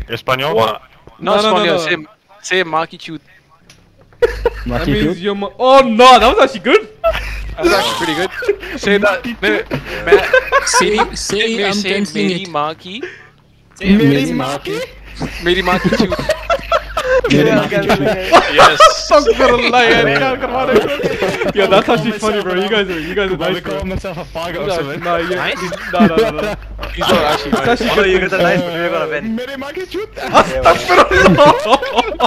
Espanol? Not No, no, Spaniel. no. Say Maki chut. That means you're oh no, that was actually good. That was actually pretty good. Say that. Say meri Maki. Meri Maki? Meri Maki chut. Yes. Yeah, that's actually funny, bro. You guys are nice, bro. myself a fag or something. No, yeah, Nice? no. He's not actually It's nice. actually Oh, good. you're gonna nice, but you're gonna win. Meri Maki shoot. Astaghfirullah.